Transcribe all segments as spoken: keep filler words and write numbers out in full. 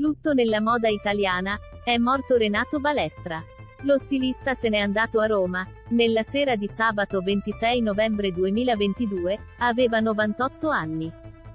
Lutto nella moda italiana, è morto Renato Balestra. Lo stilista se n'è andato a Roma, nella sera di sabato ventisei novembre duemilaventidue, aveva novantotto anni.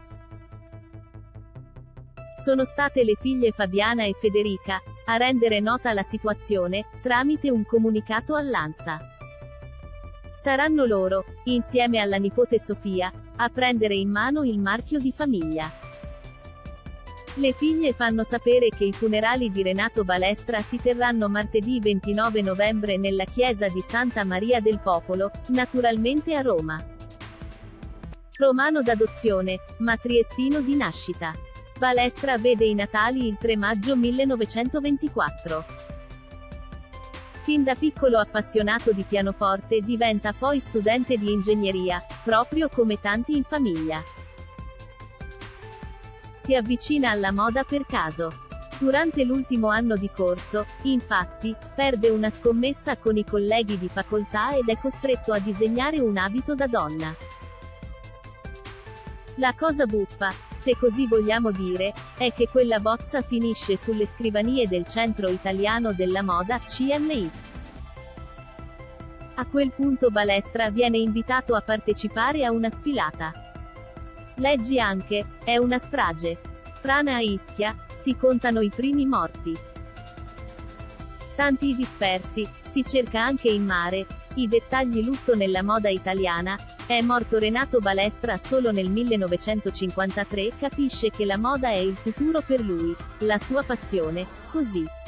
Sono state le figlie Fabiana e Federica a rendere nota la situazione, tramite un comunicato all'ANSA. Saranno loro, insieme alla nipote Sofia, a prendere in mano il marchio di famiglia. Le figlie fanno sapere che i funerali di Renato Balestra si terranno martedì ventinove novembre nella chiesa di Santa Maria del Popolo, naturalmente a Roma. Romano d'adozione, ma triestino di nascita. Balestra vede i natali il tre maggio millenovecentoventiquattro. Sin da piccolo appassionato di pianoforte diventa poi studente di ingegneria, proprio come tanti in famiglia. Si avvicina alla moda per caso. Durante l'ultimo anno di corso, infatti, perde una scommessa con i colleghi di facoltà ed è costretto a disegnare un abito da donna. La cosa buffa, se così vogliamo dire, è che quella bozza finisce sulle scrivanie del Centro Italiano della Moda, C M I. A quel punto Balestra viene invitato a partecipare a una sfilata. Leggi anche, è una strage. Frana a Ischia, si contano i primi morti. Tanti i dispersi, si cerca anche in mare, i dettagli. Lutto nella moda italiana, è morto Renato Balestra solo nel millenovecentocinquantatré, capisce che la moda è il futuro per lui, la sua passione, così.